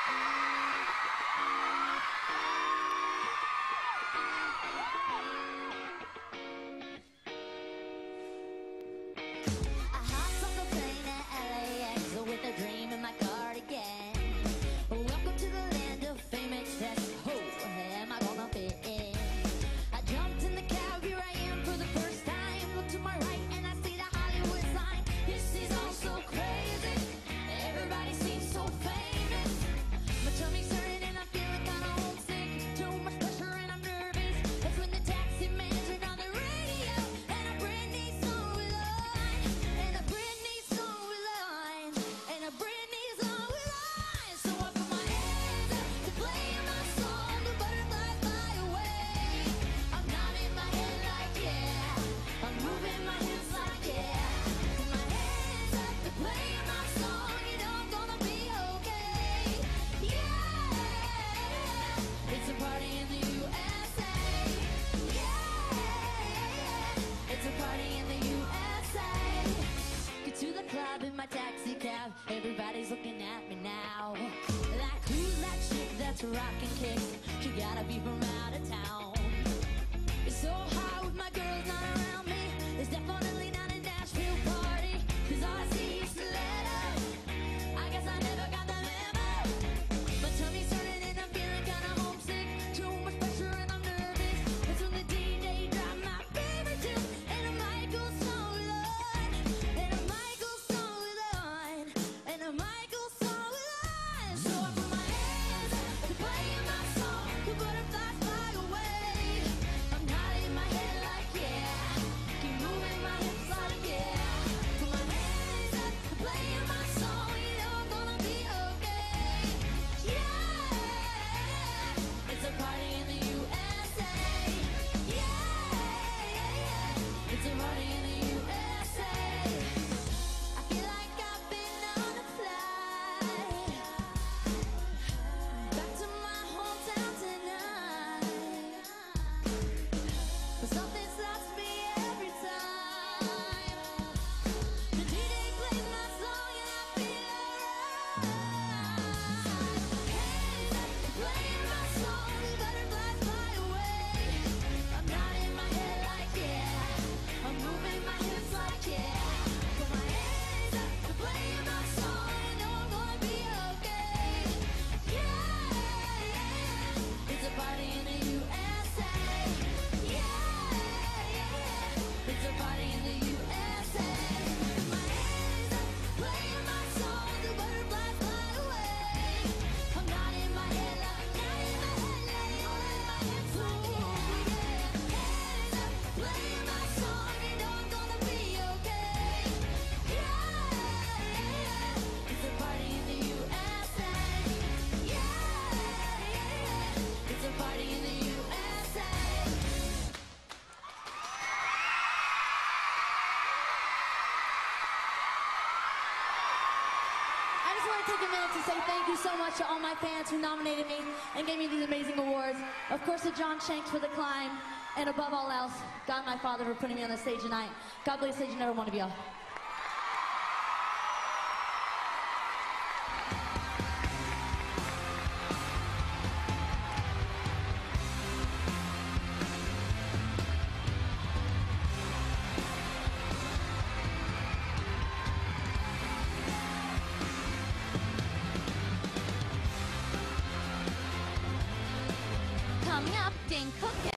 hopped on the plane at LAX with a dream in my cardigan. Welcome to the land of fame, excess. Oh, am I gonna fit in? I jumped in the cab, here I am for the first time. Look to my right and I see the Hollywood sign. This is all so crazy. Everybody seems so famous. My tummy's hurting and I'm feeling kinda homesick. Too much pressure and I'm nervous. That's when the taxi man turned on the radio and a Britney song was on. And a Britney song was on. And a Britney song was on. So I put my hands up to playing my song. The butterflies fly away. I'm nodding my head like yeah. I'm moving my hips like yeah. Put my hands up to playing my song. You know I'm gonna be okay. Yeah. It's a party in the USA. Yeah. It's a party in the USA. Get to the club in my taxi cab. Everybody's looking at me now. Like, who's that chick that's rockin' kicks? She gotta be from out of town. It's so hot with my girls not around me. It's definitely not a Nashville party. 'Cause all I see is stilettos. I guess I never got the memo. My tummy's turning and I'm feeling kinda homesick. Too much pressure and I'm nervous. It's when the DJ dropped my favorite tune. And a Michael song was on. And a Michael song was on. And a Michael song was on. So I put my hands up to playing my song. The butterflies fly away. I'm nodding my head like yeah. Keep moving my hips like yeah. Put my hands up to playing my song. You know I'm gonna be okay. Yeah. It's a party in the USA. Yeah. It's a party in the USA. I feel like I've been on a flight back to my hometown tonight. But something stops me every time. The DJ plays my song and I feel alright. Hands up, playing my song. The butterflies fly away. I'm nodding my head like yeah. I'm moving my hips like yeah. Put my hands up to playing my song. You know I'm gonna be okay. Yeah. It's a party in the USA. Yeah. It's a party in the USA. My hands up, playing my song. The butterflies fly away. I'm nodding my head like moving my hips like yeah. Hands up, playing my song. You know I'm gonna be okay. Yeah. It's a party in the USA. Yeah. It's a party in the USA. I just want to take a minute to say thank you so much to all my fans who nominated me and gave me these amazing awards. Of course, to John Shanks for The Climb, and above all else, God, my Father, for putting me on the stage tonight. God bless each and every one of y'all. Coming up, Dane Cook